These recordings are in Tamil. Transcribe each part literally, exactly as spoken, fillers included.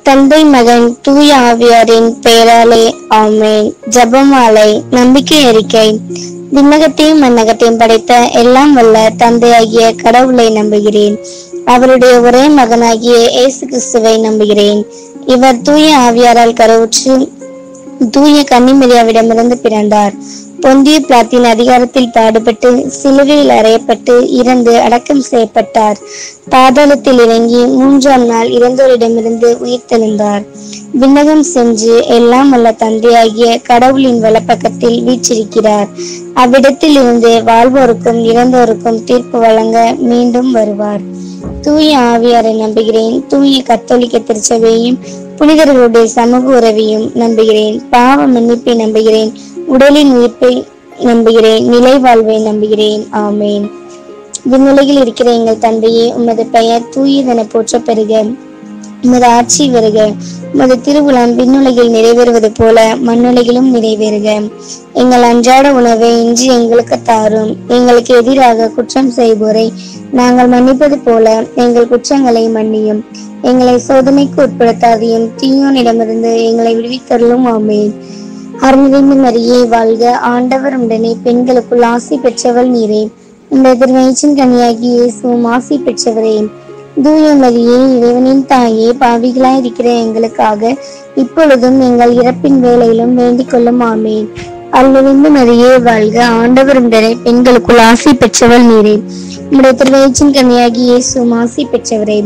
தந்தை மகன் தூய ஆவியாரின் பெயராலே ஆமென். ஜெபமாலை. நம்பிக்கை அறிக்கை. விண்ணகத்தையும் மண்ணகத்தையும் படைத்த எல்லாம் வல்ல தந்தையாகிய கடவுளை நம்புகிறேன். அவருடைய ஒரே மகனாகிய இயேசு கிறிஸ்துவை நம்புகிறேன். இவர் தூய ஆவியாரால் கருவுற்று தூய கன்னிமரியாவிடமிருந்து பிறந்தார். பொந்திய பிளாத்தின் அதிகாரத்தில் பாடுபட்டு சிலுவையில் அறையப்பட்டு இறந்து அடக்கம் செய்யப்பட்டார். பாதாளத்தில் இறங்கி மூன்றாம் நாள் இறந்தோரிடமிருந்து உயிர்த்தெழுந்தார். விண்ணகம் சென்று எல்லாம் வல்ல தந்தையாகிய கடவுளின் வலப்பக்கத்தில் வீற்றிருக்கிறார். அவ்விடத்தில் இருந்து வாழ்வோருக்கும் இறந்தோருக்கும் தீர்ப்பு வழங்க மீண்டும் வருவார். தூய ஆவியாரை நம்புகிறேன். தூய கத்தோலிக்க திருச்சபையையும் புனிதர்களுடைய சமூக உறவையும் நம்புகிறேன். பாவ மன்னிப்பை நம்புகிறேன். உடலின் உயிர்ப்பை நம்புகிறேன். நிலை வாழ்வை நம்புகிறேன். ஆமேன். விண்ணுலகில் இருக்கிற எங்கள் தந்தையே, உமது பெயர் தூயதென போற்ற பெறுக. உமது ஆட்சி வருக. உமது திருவுளம் விண்ணுலகில் நிறைவேறுவது போல மண்ணுலகிலும் நிறைவேறுக. எங்கள் அன்றாட உணவை இன்று எங்களுக்கு தாரும். எங்களுக்கு எதிராக குற்றம் செய்வோரை நாங்கள் மன்னிப்பது போல எங்கள் குற்றங்களை மன்னியும். எங்களை சோதனைக்கு உட்படுத்தாதையும் தீயோனிடமிருந்து எங்களை விடுவித்தருளும். ஆமேன். அருள்நிறைந்த மரியே வாழ்க. ஆண்டவர் உடனே பெண்களுக்குள் ஆசி பெற்றவள் நீரே. உடைய திருவயிற்றின் கனியாகி இயேசுவும் ஆசி பெற்றவரே. தூய மரியே, இறைவனின் தாயே, பாவிகளாய் இருக்கிற எங்களுக்காக இப்பொழுதும் எங்கள் இறப்பின் வேளையிலும் வேண்டிக் கொள்ளும். ஆமேன். அருள்நிறைந்த மரியே வாழ்க. ஆண்டவர் உடனே பெண்களுக்குள் ஆசி பெற்றவள் நீரே. உடைய திருவயிற்றின் கனியாகி இயேசுவும் ஆசி பெற்றவரே.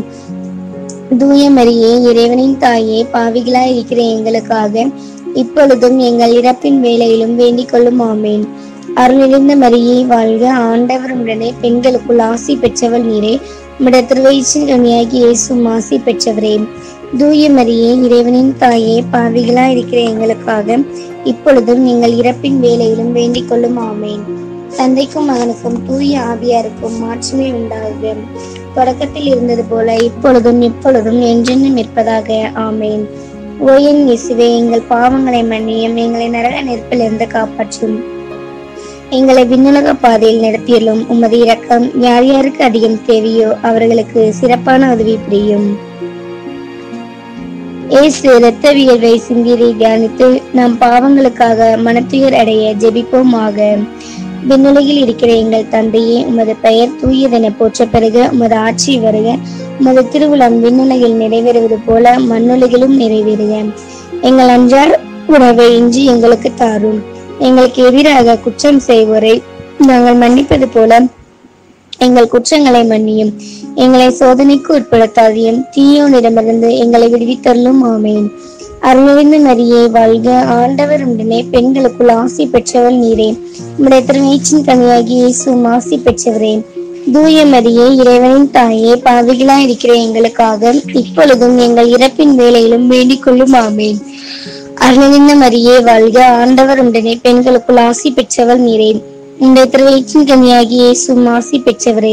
தூய மரியே, இறைவனின் தாயே, பாவிகளாய் இருக்கிற எங்களுக்காக இப்பொழுதும் எங்கள் இறப்பின் வேளையிலும் வேண்டிக் கொள்ளும். ஆமேன். அருள்நிறைந்த மரியே வாழ்க. ஆண்டவர் உடனே பெண்களுக்குள் ஆசி பெற்றவள் நீரே. உம்முடைய திருவயிற்றின் கனியாகி இயேசுவும் ஆசி பெற்றவரே. தூய மரியே, இறைவனின் தாயே, பாவிகளாய் இருக்கிற எங்களுக்காக இப்பொழுதும் எங்கள் இறப்பின் வேளையிலும் வேண்டிக் கொள்ளும். ஆமேன். தந்தைக்கும் மகனுக்கும் தூய ஆவியாருக்கும் மாற்றமே உண்டாகுக. தொடக்கத்தில் இருந்தது போல இப்பொழுதும் இப்பொழுதும் என்றென்றும் இருப்பதாக. ஆமேன். ஓயன் இயேசுவே, எங்கள் பாவங்களை மன்னியும். எங்களை நரக நெருப்பில் இருந்து காப்பாற்றும். எங்களை விண்ணுலக பாதையில் நடத்தியலும். உமது இரக்கம் யார் யாருக்கு அதிகம் தேவையோ அவர்களுக்கு சிறப்பான உதவி புரியும். இயேசு இரத்த வியர்வை சிந்தியை தியானித்து நம் பாவங்களுக்காக மனத்துயர் அடைய ஜெபிப்போமாக. விண்ணுலகில் இருக்கிற எங்கள் தந்தையே, உமது பெயர் தூயதென போற்ற பெறுக. உமது ஆட்சி வருக. உமது திருவுளம் விண்ணுலகில் நிறைவேறுவது போல மண்ணுலகிலும் நிறைவேறுக. எங்கள் அன்றாட உணவை இன்று எங்களுக்கு தாரும். எங்களுக்கு எதிராக குற்றம் செய்வோரை நாங்கள் மன்னிப்பது போல எங்கள் குற்றங்களை மன்னியும். எங்களை சோதனைக்கு உட்படுத்தாதையும் தீயோனிடமிருந்து எங்களை விடுவித்தருளும். ஆமேன். அருள்நிறைந்த மரியே வாழ்க. ஆண்டவர் உடனே பெண்களுக்குள் ஆசி பெற்றவள் நீரே. உம்முடைய திருவயிற்றின் கனியாகி இயேசுவும் ஆசி பெற்றவரே. தூய மரியே, இறைவனின் தாயே, பாவிகளாய் இருக்கிற எங்களுக்காக இப்பொழுதும் எங்கள் இறப்பின் வேளையிலும் வேண்டிக் கொள்ளும். ஆமேன். அருள்நிறைந்த மரியே வாழ்க. ஆண்டவர் உடனே பெண்களுக்குள் ஆசி பெற்றவள் நீரே. உம்முடைய திருவயிற்றின் கனியாகி இயேசுவும் ஆசி பெற்றவரே.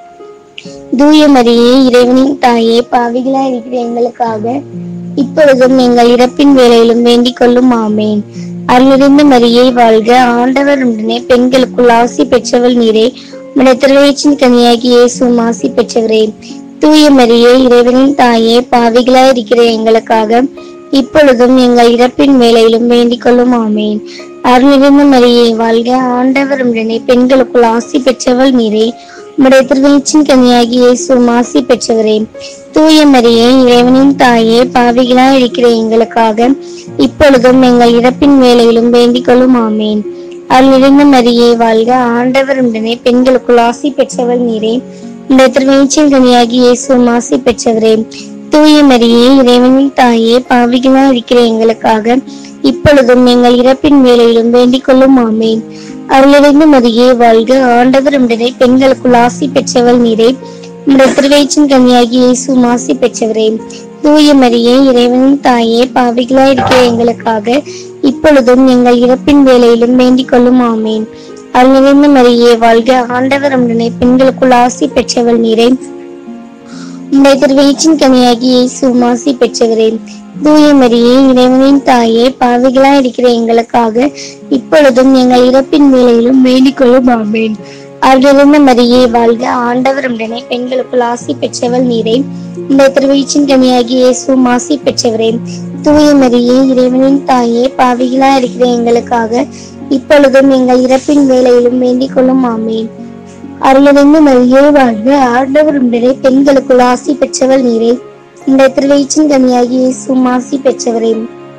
தூய மரியே, இறைவனின் தாயே, பாவிகளாய் இருக்கிற எங்களுக்காக இப்பொழுதும் எங்கள் இறப்பின் வேளையிலும் வேண்டிக் கொள்ளும். ஆமேன். அருள்நிறைந்த மரியே வாழ்க. ஆண்டவர் உடனே பெண்களுக்குள் ஆசி பெற்றவள் நீரே. உம்முடைய திருவயிற்றின் கனியாகி இயேசுவும் ஆசி பெற்றவரே. தூய மரியே, இறைவனின் தாயே, பாவிகளாய் இருக்கிற எங்களுக்காக இப்பொழுதும் எங்கள் இறப்பின் வேளையிலும் வேண்டிக் கொள்ளும். ஆமேன். அருள்நிறைந்த மரியே வாழ்க. ஆண்டவர் உடனே பெண்களுக்குள் ஆசி பெற்றவள் நீரே. உம்முடைய திருவயிற்றின் கனியாகி இயேசுவும் ஆசி பெற்றவரே. தூய மரியே, இறைவனின் தாயே, பாவிகளாய் இருக்கிற எங்களுக்காக இப்பொழுதும் எங்கள் இறப்பின் வேளையிலும் வேண்டிக் கொள்ளும். ஆமேன். அருள்நிறைந்த மரியே வாழ்க. ஆண்டவர் உடனே பெண்களுக்குள் ஆசி பெற்றவள் நீரே. உம்முடைய திருவயிற்றின் கனியாகி இயேசுவும் ஆசி பெற்றவரே. தூய மரியே, இறைவனின் தாயே, பாவிகளாய் இருக்கிற எங்களுக்காக இப்பொழுதும் எங்கள் இறப்பின் வேளையிலும் வேண்டிக் கொள்ளும். ஆமேன். அருள்நிறைந்த மரியே வாழ்க. ஆண்டவர் உடனே பெண்களுக்குள் ஆசி பெற்றவள் நீரே. உம்முடைய திருவயிற்றின் கனியாகி இயேசுவும் ஆசி பெற்றவரே. தூய மரியே, இறைவனின் தாயே, பாவிகளாய் இருக்கிற எங்களுக்காக இப்பொழுதும் எங்கள் இறப்பின் வேளையிலும் வேண்டிக் கொள்ளும். ஆமேன். அருள்நிறைந்த மரியே வாழ்க. ஆண்டவர் உடனே பெண்களுக்குள் ஆசி பெற்றவள் நீரே. உம்முடைய திருவயிற்றின் கனியாகி இயேசுவும் ஆசி பெற்றவரே. தூய மரியே, இறைவனின் தாயே, பாவிகளாய் இருக்கிற எங்களுக்காக இப்பொழுதும் எங்கள் இறப்பின் வேளையிலும் வேண்டிக் கொள்ளும். ஆமேன். அருளிருந்த மரியே வாழ்க, ஆண்டவர் உடனே பெண்களுக்குள் ஆசி பெற்றவள் நீரே. இந்த திருவயிற்றின் கனியாகிய இயேசுவும் ஆசி பெற்றவரே. தூய மரியே, இறைவனின் தாயே, பாவிகளா இருக்கிற எங்களுக்காக இப்பொழுதும் எங்கள் இறப்பின் வேலையிலும் வேண்டிக் கொள்ளும். ஆமேன். அருளிருந்த மரியே வாழ்க, ஆண்டவர் உடனே பெண்களுக்குள் ஆசி பெற்றவள் நீரே. இந்த திருவயிற்றின் கனியாகிய இயேசுவும் ஆசி பெற்றவரே.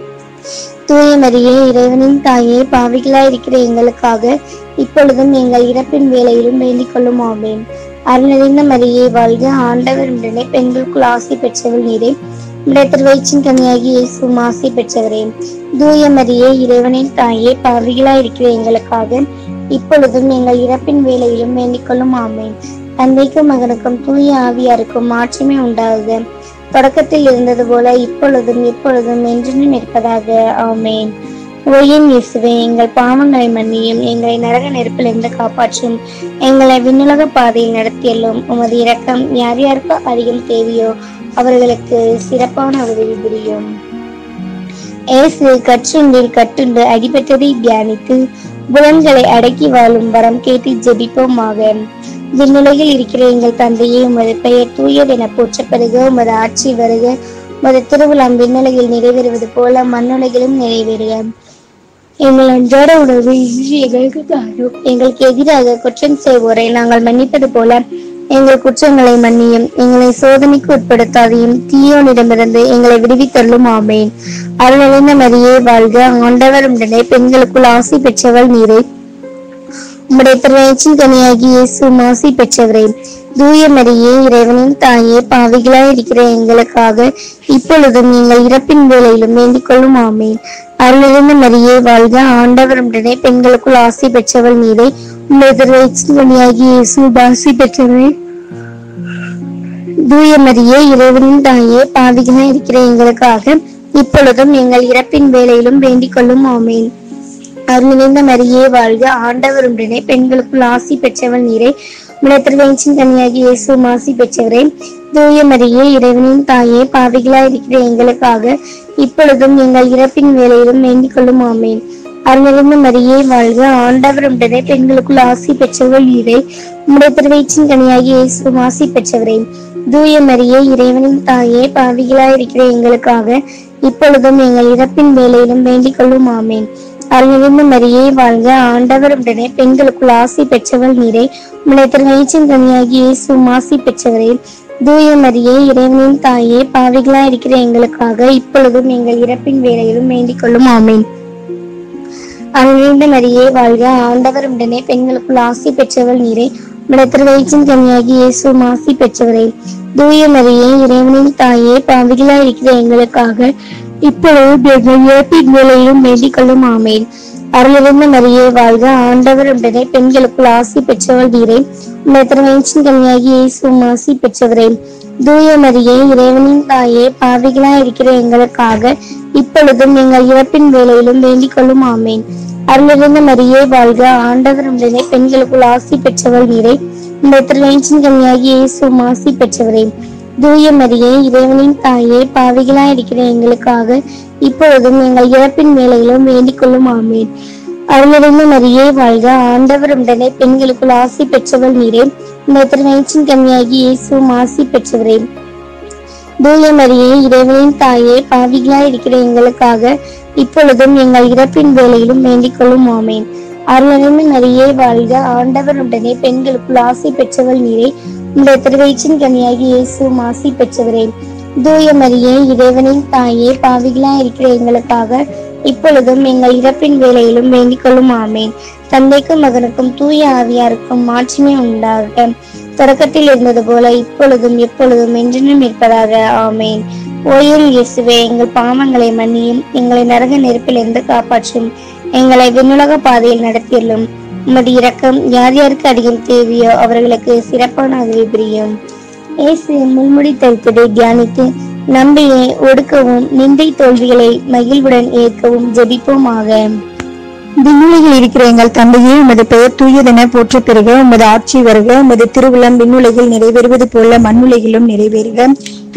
தூய மரியே, இறைவனின் தாயே, பாவிகளா இருக்கிற எங்களுக்காக இப்பொழுதும் எங்கள் இறப்பின் வேலையிலும் வேண்டிக் கொள்ளும். ஆமேன். அருளிருந்த மரியே வாழ்க, ஆண்டவர் உடனே பெண்களுக்குள் ஆசி பெற்றவள் நீரே. இந்த திருவயிற்றின் கனியாகிய இயேசுவும் ஆசி பெற்றவரே. தூய மரியே, இறைவனின் தாயே, பாவிகளா இருக்கிற எங்களுக்காக இப்பொழுதும் எங்கள் இறப்பின் வேலையிலும் வேண்டிக் கொள்ளும். ஆமேன். தந்தைக்கும் மகனுக்கும் தூய ஆவியாருக்கும் மாற்றமே உண்டாகுக. தொடக்கத்தில் இருந்தது போல இப்பொழுதும் எப்பொழுதும் என்றும் இருப்பதாக. ஆமேன். ஓயின் இயேசுவே, எங்கள் பாவங்களை மன்னியும், எங்களை நரக நெருப்பிலிருந்து காப்பாற்றும், எங்களை விண்ணுலக பாதையில் நடத்தியல்லும். உமது இரக்கம் யார் யாருக்கு அதிகம் தேவையோ அவர்களுக்கு சிறப்பான உதவி புரியும். இயேசு கற்றுண்டில் கட்டுண்டு அடிபட்டதை தியானித்து புலன்களை அடக்கி வாழும் வரம் கேட்டு ஜெபிப்போமாக. விண்ணுலகில் இருக்கிற எங்கள் தந்தையே, உமது பெயர் தூயதென போற்ற பெறுக. உமது ஆட்சி வருக. உமது திருவிழாம் விண்ணுலகில் நிறைவேறுவது போல மண்ணுலகிலும் நிறைவேறுக. எங்கள் அன்றாட உணவு இன்று எங்களுக்கு தாரும். எங்களுக்கு எதிராக குற்றம் செய்வோரை நாங்கள் மன்னிப்பது போல எங்கள் குற்றங்களை மன்னியும். எங்களை சோதனைக்கு உட்படுத்தாதையும் தீயோனிடமிருந்து எங்களை விடுவித்தள்ளும். ஆமேன். அருளிருந்த மரியே வாழ்க, ஆண்டவர் உடனே பெண்களுக்குள் ஆசி பெற்றவள் நீரே. உம்முடைய திருவயிற்றின் கனியாகிய இயேசுவும் ஆசி பெற்றவரே. தூய மரியே, இறைவனின் தாயே, பாவிகளாய் இருக்கிற எங்களுக்காக இப்பொழுதும் எங்கள் இறப்பின் வேலையிலும் வேண்டிக் கொள்ளும். ஆமேன். அருளிருந்த மரியே வாழ்க, ஆண்டவர் உடனே பெண்களுக்குள் ஆசி பெற்றவள் நீரே. உம்முடைய திருவயிற்றின் கனியாகிய இயேசுவும் ஆசி பெற்றவரே. தூய மரியே, இறைவனின் தாயே, பாவிகளாய் இருக்கிற எங்களுக்காக இப்பொழுதும் எங்கள் இறப்பின் வேலையிலும் வேண்டிக் கொள்ளும். ஆமேன். அருளிருந்த மரியே வாழ்க, ஆண்டவர் உடனே பெண்களுக்குள் ஆசி பெற்றவள் நீரே. உம்முடைய திருவயிற்றின் கனியாகிய இயேசுவும் ஆசி பெற்றவரே. தூய மரியே, இறைவனின் தாயே, பாவிகளாய் இருக்கிற எங்களுக்காக இப்பொழுதும் எங்கள் இறப்பின் வேலையிலும் வேண்டிக் கொள்ளும். ஆமேன். அருளிருந்த மரியே வாழ்க, ஆண்டவர் உடனே பெண்களுக்குள் ஆசி பெற்றவள் நீரே. உம்முடைய திருவயிற்றின் கனியாகிய இயேசுவும் ஆசி பெற்றவரே. தூய மரியே, இறைவனின் தாயே, பாவிகளாய் இருக்கிற எங்களுக்காக இப்பொழுதும் எங்கள் இறப்பின் வேலையிலும் வேண்டிக் கொள்ளும். ஆமேன். அருளிருந்த மரியே வாழ்க, ஆண்டவர் உடனே பெண்களுக்குள் ஆசி பெற்றவள் நீரே. உம்முடைய திருவயிற்றின் கனியாகிய இயேசுவும் ஆசி பெற்றவரே. தூய மரியே, இறைவனின் தாயே, பாவிகளாய் இருக்கிற எங்களுக்காக இப்பொழுதும் எங்கள் இறப்பின் வேலையிலும் வேண்டிக் கொள்ளும். ஆமேன். அருளிருந்த மரியே வாழ்க, ஆண்டவர் உடனே பெண்களுக்குள் ஆசி பெற்றவள் நீரே. உம்முடைய திருவயிற்றின் கனியாகிய இயேசுவும் ஆசி பெற்றவரே. தூய மரியே, இறைவனின் தாயே, பாவிகளாய் இருக்கிற எங்களுக்காக இப்பொழுதும் எங்கள் இறப்பின் வேலையிலும் வேண்டிக் கொள்ளும். ஆமேன். அருளிருந்த மரியே வாழ்க, ஆண்டவர் உடனே பெண்களுக்குள் ஆசி பெற்றவள் நீரே. உம்முடைய திருவயிற்றின் கனியாகிய இயேசுவும் ஆசி பெற்றவரே. தூய மரியே, இறைவனின் தாயே, பாவிகளாய் இருக்கிற எங்களுக்காக இப்பொழுதும் எங்கள் இறப்பின் வேலையிலும் வேண்டிக் கொள்ளும். ஆமேன். அருளிருந்த மரியே வாழ்க, ஆண்டவர் உடனே பெண்களுக்குள் ஆசி பெற்றவள் நீரே. உம்முடைய திருவயிற்றின் கனியாகிய இயேசுவும் ஆசி பெற்றவரே. தூய மரியே, இறைவனின் தாயே, பாவிகளாய் இருக்கிற எங்களுக்காக இப்பொழுதும் எங்கள் இறப்பின் வேலையிலும் வேண்டிக் கொள்ளும். ஆமேன். அருளிருந்த மரியே வாழ்க, ஆண்டவர் உடனே பெண்களுக்குள் ஆசி பெற்றவள் நீரே. உம்முடைய திருவயிற்றின் கனியாகிய இயேசுவும் ஆசி பெற்றவரே. தூய மரியே, இறைவனின் தாயே, பாவிகளாய் இருக்கிற எங்களுக்காக இப்பொழுதும் எங்கள் இறப்பின் வேலையிலும் வேண்டிக் கொள்ளும். ஆமேன். அருளிருந்த மரியே வாழ்க, ஆண்டவர் உடனே பெண்களுக்குள் ஆசி பெற்றவள் நீரே. உம்முடைய திருவயிற்றின் கனியாகிய இயேசுவும் ஆசி பெற்றவரே. தூய மரியே, இறைவனின் தாயே, பாவிகளாய் இருக்கிற எங்களுக்காக இப்பொழுதும் எங்கள் இறப்பின் வேலையிலும் வேண்டிக் கொள்ளும். ஆமேன். தந்தைக்கும் மகனுக்கும் தூய ஆவியாருக்கும் மாற்றமே உண்டாக. தொடக்கத்தில் இருந்தது போல இப்பொழுதும் எப்பொழுதும் என்றும் இருப்பதாக. ஆமேன். ஓயும் இயேசுவே, எங்கள் பாவங்களை மன்னியும், எங்களை நரக நெருப்பிலிருந்து காப்பாற்றும், எங்களை விண்ணுலக பாதையில் நடத்தியல்லும். உமது இரக்கம் யார் யாருக்கு அதிகம் தேவையோ அவர்களுக்கு சிறப்பான உதவி புரியும். இயேசு முள்முடி தரித்ததை தியானித்து நம்பியை ஒடுக்கவும் நிந்தை தோல்விகளை மகிழ்வுடன் ஏற்கவும் ஜெபிப்போமாக. விண்ணுலகில் இருக்கிற எங்கள் தந்தையே, உமது பெயர் தூயதென போற்ற பெறுக. உமது ஆட்சி வருக. உமது திருவுளம் விண்ணுலகில் நிறைவேறுவது போல மண்ணுலகிலும் நிறைவேறுக.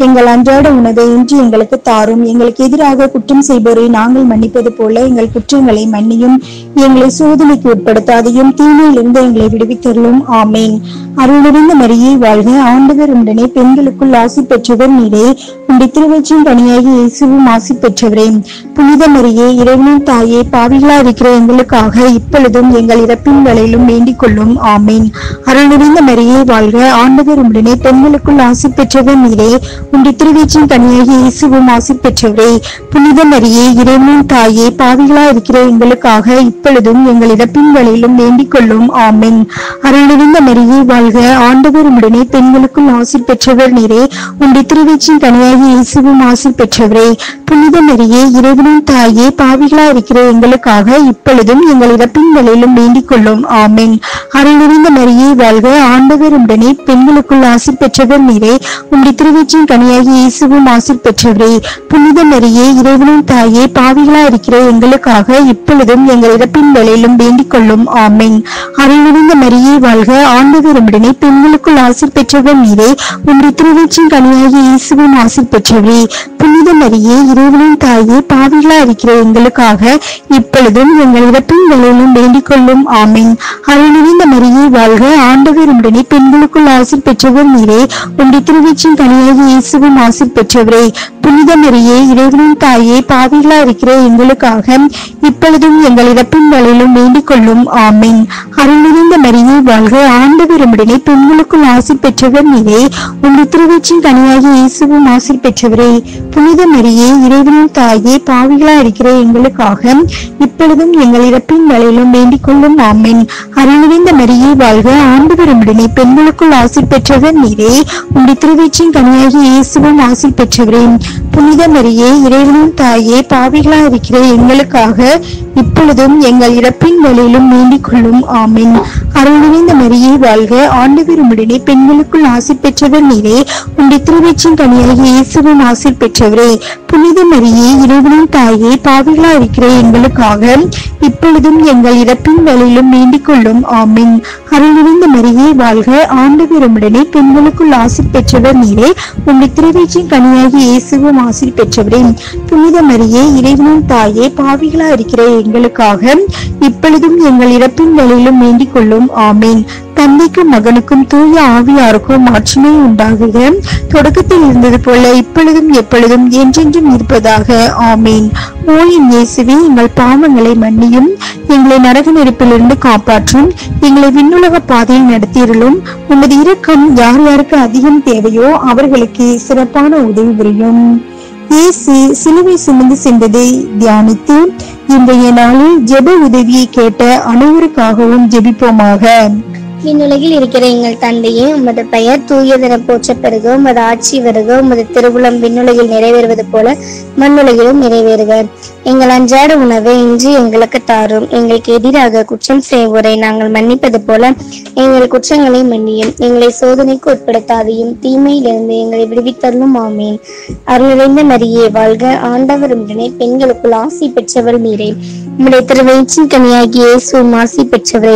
எங்கள் அன்றாட உணவை இன்று எங்களுக்கு தாரும். எங்களுக்கு எதிராக குற்றம் செய்வோரை நாங்கள் மன்னிப்பது போல எங்கள் குற்றங்களை மன்னியும். எங்களை சோதனைக்கு உட்படுத்தாதையும் தீமையிலிருந்து எங்களை விடுவித்தருளும். ஆமேன். அருள் நிறைந்த மரியே வாழ்க, ஆண்டவர் உடனே பெண்களுக்குள் ஆசி பெற்றவர் நீரே. உடைய திருவச்சின் கனியாகி இயேசுவும் ஆசி பெற்றவரே. புனித மரியே, இறைவனின் தாயே, பாவிகளா இருக்கிற எங்களுக்காக இப்பொழுதும் எங்கள் இறப்பின் வேளையிலும் வேண்டிக் கொள்ளும். ஆமேன். அருள் நிறைந்த மரியே வாழ்க, ஆண்டவர் உடனே பெண்களுக்குள் ஆசி பெற்றவர் நீரே. உடைய திருவச்சின் கனியாகி இயேசுவும் ஆசி பெற்றவரே. புனித மரியே, இறைவனின் தாயே, பாவிகளா இருக்கிற எங்களுக்காக இப்பொழுதும் எங்கள் இறப்பின் வேளையிலும் வேண்டிக் கொள்ளும். ஆமேன். அருள் நிறைந்த மரியே வாழ்க, ஆண்டவர் உடனே பெண்களுக்குள் ஆசி பெற்றவர் நீரே. உடைய திருவச்சின் கனியாகி இயேசுவும் ஆசி பெற்றவரே. புனித மரியே, இறைவனின் தாயே, பாவிகளா இருக்கிற எங்களுக்காக இப்பொழுதும் எங்கள் இறப்பின் வேளையிலும் வேண்டிக் கொள்ளும். ஆமேன். அருள் நிறைந்த மரியே வாழ்க, ஆண்டவர் உடனே பெண்களுக்குள் ஆசி பெற்றவர் நீரே. உடைய திருவச்சின் கனியாகி இயேசுவும் ஆசி பெற்றவரே. புனித மரியே, இறைவனின் தாயே, பாவிகளா இருக்கிற எங்களுக்காக இப்பொழுதும் எங்கள் இறப்பின் வேளையிலும் வேண்டிக் கொள்ளும். ஆமேன். அருள் நிறைந்த மரியே வாழ்க, ஆண்டவர் உடனே பெண்களுக்குள் ஆசி பெற்றவர் நீரே. உடைய திருவச்சின் கனியாகி இயேசுவும் ஆசி பெற்றவரே. புனித மரியே, இறைவனின் தாயே, பாவிகளா இருக்கிற எங்களுக்காக இப்பொழுதும் எங்கள் இறப்பின் வேளையிலும் வேண்டிக் கொள்ளும். ஆமேன். அருள் நிறைந்த மரியே வாழ்க, ஆண்டவர் உடனே பெண்களுக்குள் ஆசி பெற்றவர் நீரே. உடைய திருவச்சின் கனியாகி இயேசுவும் ஆசி பெற்றவரே. புனித மரியே, இறைவனின் தாயே, பாவிகளா இருக்கிற எங்களுக்காக இப்பொழுதும் எங்கள் இறப்பின் வேளையிலும் வேண்டிக் கொள்ளும். ஆமேன். அருள் நிறைந்த மரியே வாழ்க, ஆண்டவர் உடனே பெண்களுக்குள் ஆசி பெற்றவர் நீரே. உடைய திருவச்சின் கனியாகி இயேசுவும் ஆசி பெற்றவரே. புனித மரியே, இறைவனின் தாயே, பாவிகளா இருக்கிற எங்களுக்காக இப்பொழுதும் எங்கள் இறப்பின் வேளையிலும் வேண்டிக் கொள்ளும். ஆமேன். அருள் நிறைந்த மரியே வாழ்க, ஆண்டவர் உடனே பெண்களுக்குள் ஆசி பெற்றவர் நீரே. உடைய திருவச்சின் கனியாகி இயேசுவும் ஆசி பெற்றவரே. புனித மரியே, இறைவனின் தாயே, பாவிகளா இருக்கிற எங்களுக்காக இப்பொழுதும் எங்கள் இறப்பின் வேளையிலும் வேண்டிக் கொள்ளும். ஆமேன். அருள் நிறைந்த மரியே வாழ்க, ஆண்டவர் உடனே பெண்களுக்குள் ஆசி பெற்றவர் நீரே. உடைய திருவச்சின் கனியாகி இயேசுவும் ஆசி பெற்றவரே. புனித மரியே, இறைவனின் தாயே, பாவிகளா இருக்கிற எங்களுக்காக இப்பொழுதும் எங்கள் இறப்பின் வேளையிலும் வேண்டிக் கொள்ளும். ஆமேன். அருள் நிறைந்த மரியே வாழ்க, ஆண்டவர் உடனே பெண்களுக்குள் ஆசி பெற்றவர் நீரே. உடைய திருவச்சின் கனியாகி இயேசுவும் ஆசி பெற்றவரே. புனித மரியே, இறைவனின் தாயே, பாவிகளா இருக்கிற எங்களுக்காக இப்பொழுதும் எங்கள் இறப்பின் வேளையிலும் வேண்டிக் கொள்ளும். ஆமேன். தந்தைக்கும் மகனுக்கும் தூய ஆவியாருக்கும் மாட்சிமை உண்டாகுக. தொடக்கத்தில் இருந்தது போல இப்பொழுதும் எப்பொழுதும் என்றென்றும் இருப்பதாக. ஆமேன். ஓ என் இயேசுவே, எங்கள் பாவங்களை மன்னியும், எங்களை நரக நெருப்பிலிருந்து காப்பாற்றும், எங்களை விண்ணுலக பாதையில் நடத்தியருளும். உமது இரக்கம் யார் யாருக்கு அதிகம் தேவையோ அவர்களுக்கு சிறப்பான உதவி புரியும். இயேசு சிலுவை சுமந்து சென்றதை தியானித்து இன்றைய நாளில் ஜெப உதவியை கேட்ட அனைவருக்காகவும் ஜெபிப்போமாக. விண்ணுலகில் இருக்கிற எங்கள் தந்தையே, உமது பெயர் தூயதென போற்ற பெறுக. உமது ஆட்சி வருக. உமது திருவுளம் விண்ணுலகில் நிறைவேறுவது போல மண்ணுலகிலும் நிறைவேறுக. எங்கள் அன்றாட உணவை இன்று எங்களுக்கு தாரும். எங்களுக்கு எதிராக குற்றம் செய்வோரை நாங்கள் மன்னிப்பது போல எங்கள் குற்றங்களை மன்னியும். எங்களை சோதனைக்கு உட்படுத்தாதையும் தீமையிலிருந்து எங்களை விடுவித்தருளும். ஆமேன். அருள் நிறைந்த மரியே வாழ்க, ஆண்டவர் உடனே பெண்களுக்குள் ஆசி பெற்றவர் நீரே. உம்முடைய திருவயிற்றின் கனியாகிய இயேசுவும் ஆசி பெற்றவரே.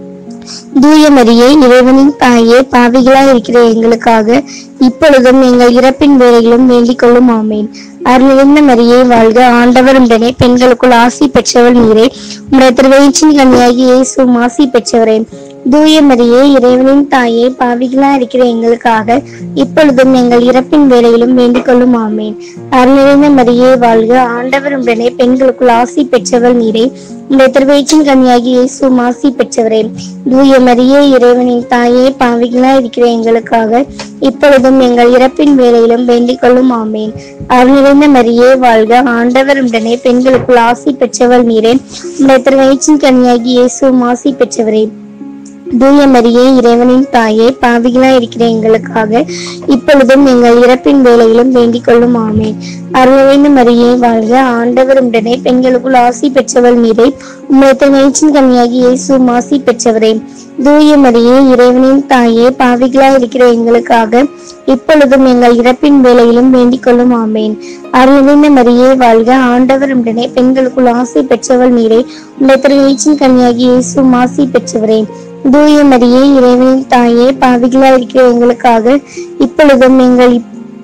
தூய மரியே, இறைவனின் தாயே, பாவிகளா இருக்கிற எங்களுக்காக இப்பொழுதும் எங்கள் இறப்பின் வேளையிலும் வேண்டிக் கொள்ளும். ஆமேன். அருள் நிறைந்த மரியே வாழ்க, ஆண்டவர் உடனே பெண்களுக்குள் ஆசி பெற்றவர் நீரே. உம்முடைய திருவயிற்றின் கனியாகிய இயேசுவும் ஆசி பெற்றவரே. தூய மரியே, இறைவனின் தாயே, பாவிகளா இருக்கிற எங்களுக்காக இப்பொழுதும் எங்கள் இறப்பின் வேளையிலும் வேண்டிக் கொள்ளும். ஆமேன். அருள் நிறைந்த மரியே வாழ்க, ஆண்டவர் உடனே பெண்களுக்குள் ஆசி பெற்றவர் நீரே. உம்முடைய திருவயிற்றின் கனியாகிய இயேசுவும் ஆசி பெற்றவரே. தூய மரியே, இறைவனின் தாயே, பாவிகளா இருக்கிற எங்களுக்காக இப்பொழுதும் எங்கள் இறப்பின் வேளையிலும் வேண்டிக் கொள்ளும். ஆமேன். அருள் நிறைந்த மரியே வாழ்க, ஆண்டவர் உடனே பெண்களுக்குள் ஆசி பெற்றவர் நீரே. உம்முடைய திருவயிற்றின் கனியாகிய இயேசுவும் ஆசி பெற்றவரே. தூய மரியே, இறைவனின் தாயே, பாவிகளா இருக்கிற எங்களுக்காக இப்பொழுதும் எங்கள் இறப்பின் வேளையிலும் வேண்டிக் கொள்ளும். ஆமேன். அருள் நிறைந்த மரியே வாழ்க, ஆண்டவர் உடனே பெண்களுக்குள் ஆசி பெற்றவர் நீரே. உம்முடைய திருவயிற்றின் கனியாகிய இயேசுவும் ஆசி பெற்றவரே. தூய மரியே, இறைவனின் தாயே, பாவிகளா இருக்கிற எங்களுக்காக இப்பொழுதும் எங்கள் இறப்பின் வேளையிலும் வேண்டிக் கொள்ளும். ஆமேன். அருள் நிறைந்த மரியே வாழ்க, ஆண்டவர் உடனே பெண்களுக்குள் ஆசி பெற்றவர் நீரே. உம்முடைய திருவயிற்றின் கனியாகிய இயேசுவும் ஆசி பெற்றவரே. தூய மரியே, இறைவனின் தாயே, பாவிகளா இருக்கிற எங்களுக்காக இப்பொழுதும் எங்கள்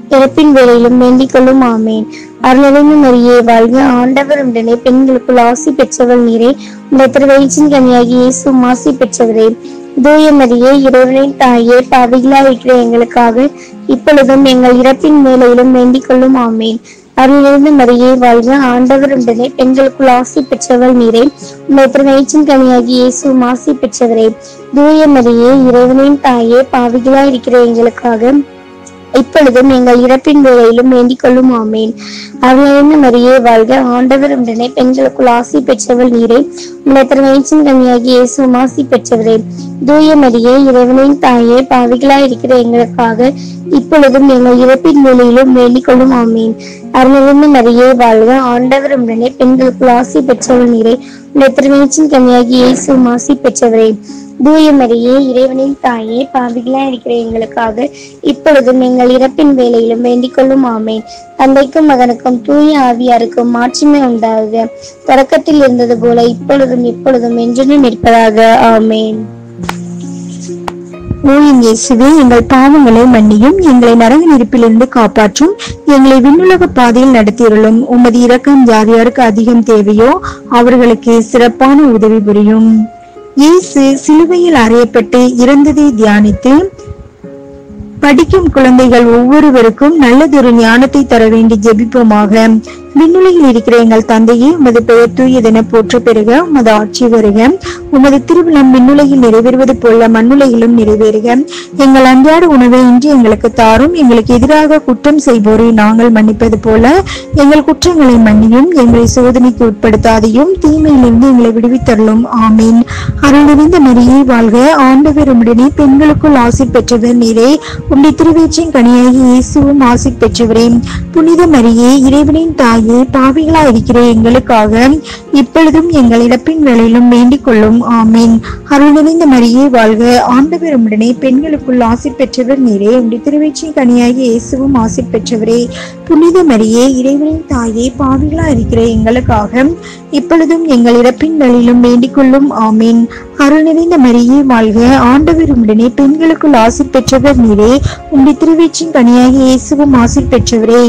இறப்பின் வேளையிலும் வேண்டிக் கொள்ளும் ஆமேன். அருள்நிறைந்த மரியே வாழ்க, ஆண்டவர் உடனே பெண்களுக்குள் ஆசி பெற்றவள் நீரே. உடைய திருவயிற்றின் கனியாகி இயேசுவும் ஆசி பெற்றவரே. தூய மரியே, இறைவனின் தாயே, பாவிகளா இருக்கிற எங்களுக்காக இப்பொழுதும் எங்கள் இறப்பின் வேளையிலும் வேண்டிக் கொள்ளும் ஆமேன். அருள்நிறைந்த மரியே வாழ்க, ஆண்டவர் உடனே பெண்களுக்குள் ஆசி பெற்றவள் நீரே. உடைய திருவயிற்றின் கனியாகி இயேசுவும் ஆசி பெற்றவரே. தூய மரியே, இறைவனின் தாயே, பாவிகளா இருக்கிற எங்களுக்காக இப்பொழுதும் எங்கள் இறப்பின் வேளையிலும் வேண்டிக் கொள்ளும் ஆமேன். அருள்நிறைந்த மரியே வாழ்க, ஆண்டவர் உடனே பெண்களுக்குள் ஆசி பெற்றவள் நீரே. உடைய திருவயிற்றின் கனியாகி இயேசுவும் ஆசி பெற்றவரே. தூய மரியே, இறைவனின் தாயே, பாவிகளா இருக்கிற எங்களுக்காக இப்பொழுதும் எங்கள் இறப்பின் வேளையிலும் வேண்டிக் கொள்ளும் ஆமேன். அருள்நிறைந்த மரியே வாழ்க, ஆண்டவர் உடனே பெண்களுக்குள் ஆசி பெற்றவள் நீரே. உடைய திருவயிற்றின் கனியாகி இயேசுவும் ஆசி பெற்றவரே. தூய மரியே, இறைவனின் தாயே, பாவிகளா இருக்கிற எங்களுக்காக இப்பொழுதும் எங்கள் இறப்பின் வேளையிலும் வேண்டிக் கொள்ளும் ஆமேன். தந்தைக்கும் மகனுக்கும் தூய ஆவியாருக்கும் மாட்சிமை உண்டாகுக, தொடக்கத்தில் இருந்தது போல இப்பொழுதும் இப்பொழுதும் என்றும் இருப்பதாக ஆமேன். ஓயின் இயேசுவே, எங்கள் பாவங்களை மன்னியும், எங்களை நரக நெருப்பிலிருந்து காப்பாற்றும், எங்களை விண்ணுலக பாதையில் நடத்தியருளும். உமது இரக்கம் யார் யாருக்கு அதிகம் தேவையோ அவர்களுக்கு சிறப்பான உதவி புரியும். இயேசு சிலுவையில் அறையப்பட்டு இறந்ததை தியானித்து படிக்கும் குழந்தைகள் ஒவ்வொருவருக்கும் நல்லதொரு ஞானத்தை தர வேண்டி ஜெபிப்போமாக. விண்ணுலகில் இருக்கிற எங்கள் தந்தையே, உமது பெயர் தூயதென போற்ற பெறுக. உமது ஆட்சி வருக. உமது திருவிழம் விண்ணுலகில் நிறைவேறுவது போல மண்ணுலகிலும் நிறைவேறுக. எங்கள் அன்றாட உணவை இன்று எங்களுக்கு தாரும். எங்களுக்கு எதிராக குற்றம் செய்வோரை நாங்கள் மன்னிப்பது போல எங்கள் குற்றங்களை மன்னியும். எங்களை சோதனைக்கு உட்படுத்தாதையும் தீமையிலிருந்து எங்களை விடுவித்தருளும். ஆமீன். அருள் நிறைந்த மரியே வாழ்க, ஆண்டவர் உம்முடனே பெண்களுக்குள் ஆசி பெற்றவர் நீரே. உம்முடைய திருவயிற்றின் கனியாகி இயேசுவும் ஆசி பெற்றவரே. புனித மரியே, இறைவனின் தாயே, பாவிகளா இருக்கிற எங்களுக்காக இப்பொழுதும் எங்கள் இறப்பின் வேளையிலும் வேண்டிக் கொள்ளும். ஆமீன். அருள் நிறைந்த மரியே வாழ்க, ஆண்டவர் உம்முடனே பெண்களுக்குள் ஆசி பெற்றவர் நீரே. உம்முடைய திருவயிற்றின் கனியாகி இயேசுவும் ஆசி பெற்றவரே. புனித மரியே, இறைவனின் தாயே, பாவிகளா இருக்கிற எங்களுக்காக இப்பொழுதும் எங்கள் இறப்பின் வேளையிலும் வேண்டிக் கொள்ளும். ஆமீன். அருள் நிறைந்த மரியே வாழ்க, ஆண்டவர் உம்முடனே பெண்களுக்குள் ஆசி பெற்றவர் நீரே. உம்முடைய திருவயிற்றின் கனியாகி இயேசுவும் ஆசி பெற்றவரே.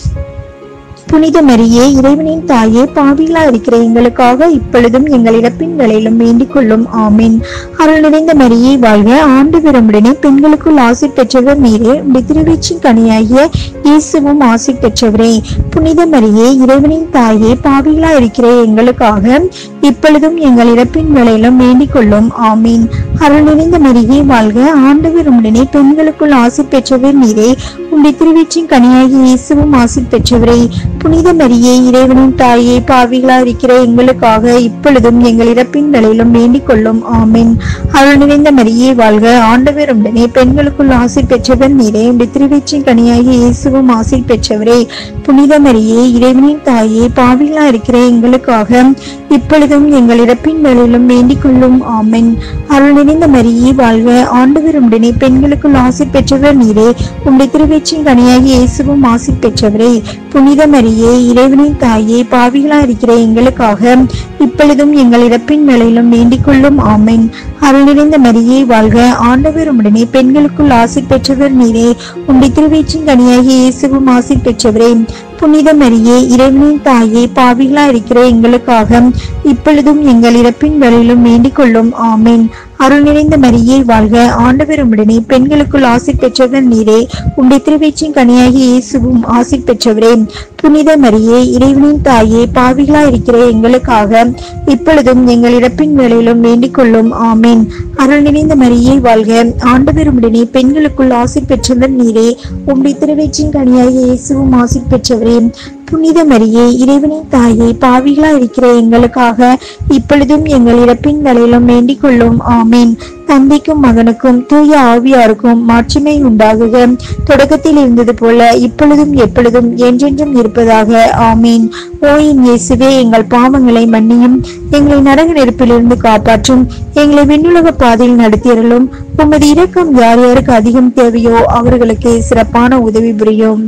புனித மரியே, இறைவனின் தாயே, பாவிகளா இருக்கிற எங்களுக்காக இப்பொழுதும் எங்கள் இறப்பின் வேளையிலும் வேண்டிக் கொள்ளும். ஆமீன். அருள் நிறைந்த மரியே வாழ்க, ஆண்டவர் உம்முடனே பெண்களுக்குள் ஆசி பெற்றவர் நீரே. உம்முடைய திருவயிற்றின் கனியாகிய இயேசுவும் ஆசி பெற்றவரே. புனித மரியே, இறைவனின் தாயே, பாவிகளா இருக்கிற எங்களுக்காக இப்பொழுதும் எங்கள் இறப்பின் வேளையிலும் வேண்டிக் கொள்ளும். ஆமீன். அருள் நிறைந்த மரியே வாழ்க, ஆண்டவர் உம்முடனே பெண்களுக்குள் ஆசி பெற்றவர் நீரே. உம்முடைய திருவயிற்றின் கனியாகிய இயேசுவும் ஆசி பெற்றவரே. புனித மரியே, இறைவனின் தாயே, பாவிகளா இருக்கிற எங்களுக்காக இப்பொழுதும் எங்கள் இறப்பின் வேளையிலும் வேண்டிக் கொள்ளும். ஆமீன். அருள் நிறைந்த மரியே வாழ்க, ஆண்டவர் உம்முடனே பெண்களுக்குள் ஆசி பெற்றவர் நீரே. உம்முடைய திருவயிற்றின் கனியாகிய இயேசுவும் ஆசி பெற்றவரே. புனித மரியே, இறைவனின் தாயே, பாவிகளா இருக்கிற எங்களுக்காக இப்பொழுதும் எங்கள் இறப்பின் வேளையிலும் வேண்டிக் கொள்ளும். ஆமீன். அருள் நிறைந்த மரியே வாழ்க, ஆண்டவர் உம்முடனே பெண்களுக்குள் ஆசி பெற்றவர் நீரே. உம்முடைய திருவயிற்றின் கனியாகிய இயேசுவும் ஆசி பெற்றவரே. புனித மரியே, இறைவனின் தாயே, பாவிகளா இருக்கிற எங்களுக்காக இப்பொழுதும் எங்கள் இறப்பின் வேளையிலும் வேண்டிக் கொள்ளும். ஆமீன். அருள் நிறைந்த மரியே வாழ்க, ஆண்டவர் உம்முடனே பெண்களுக்குள் ஆசி பெற்றவர் நீரே. உம்முடைய திருவயிற்றின் கனியாகிய இயேசுவும் ஆசி பெற்றவரே. புனித மரியே, இறைவனின் தாயே, பாவிகளா இருக்கிற எங்களுக்காக இப்பொழுதும் எங்கள் இறப்பின் வேளையிலும் வேண்டிக் கொள்ளும். ஆமீன். அருள் நிறைந்த மரியே வாழ்க, ஆண்டவர் உம்முடனே பெண்களுக்குள் ஆசி பெற்றவர் நீரே. உம்முடைய திருவயிற்றின் கனியாகிய இயேசுவும் ஆசி பெற்றவரே. புனித மரியே, இறைவனின் தாயே, பாவிகளா இருக்கிற எங்களுக்காக இப்பொழுதும் எங்கள் இறப்பின் வேளையிலும் வேண்டிக் கொள்ளும். ஆமீன். அருள் நிறைந்த மரியே வாழ்க, ஆண்டவர் உம்முடனே பெண்களுக்குள் ஆசி பெற்றவர் நீரே. உம்முடைய திருவயிற்றின் கனியாகிய இயேசுவும் ஆசி பெற்றவரே. புனித மரியே, இறைவனின் தாயே, பாவிகளா இருக்கிற எங்களுக்காக இப்பொழுதும் எங்கள் இறப்பின் வேளையிலும் வேண்டிக் கொள்ளும். ஆமீன். தந்தைக்கும் மகனுக்கும் தூய ஆவியாருக்கும் மாட்சிமை உண்டாகுக, தொடக்கத்தில் இருந்தது போல இப்பொழுதும் எப்பொழுதும் என்றென்றும் இருப்பதாக. ஆமீன். ஓயின் இயேசுவே, எங்கள் பாவங்களை மன்னியும், எங்களை நரக நெருப்பிலிருந்து காப்பாற்றும், எங்களை விண்ணுலக பாதையில் நடத்தியருளும். உமது இரக்கம் யார் யாருக்கு அதிகம் தேவையோ அவர்களுக்கு சிறப்பான உதவி புரியும்.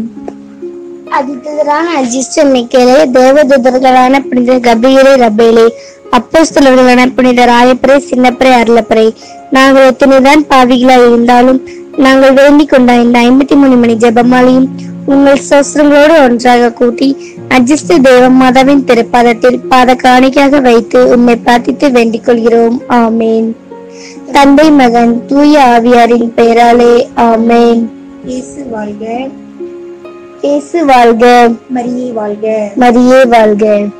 அதிதரான அஜிஸ்டர் மிக்கேலே, தேவதூதர்களான புனித கபிரியரே, ரபேலே, அப்போஸ்தலர்களான புனித ராயப்பரே, சின்னப்பரே, அருளப்பரே, நாங்கள் எத்தனைதான் பாவிகளா இருந்தாலும் நாங்கள் வேண்டிக் கொண்ட இந்த ஐம்பத்தி மூணு மணி ஜெபமாலையும் உங்கள் சோஸ்திரங்களோடு ஒன்றாக கூட்டி அஜிஸ்து தேவமாதாவின் திருப்பாதத்தில் பாத காணிக்கையாக வைத்து உம்மை பிரார்த்தித்து வேண்டிக் கொள்கிறோம். ஆமேன். தந்தை மகன் தூய ஆவியாரின் பெயராலே ஆமேன். இயேசு வாழ்க, இயேசு வாழ்க, மரியே வாழ்க. மரியே வாழ்க.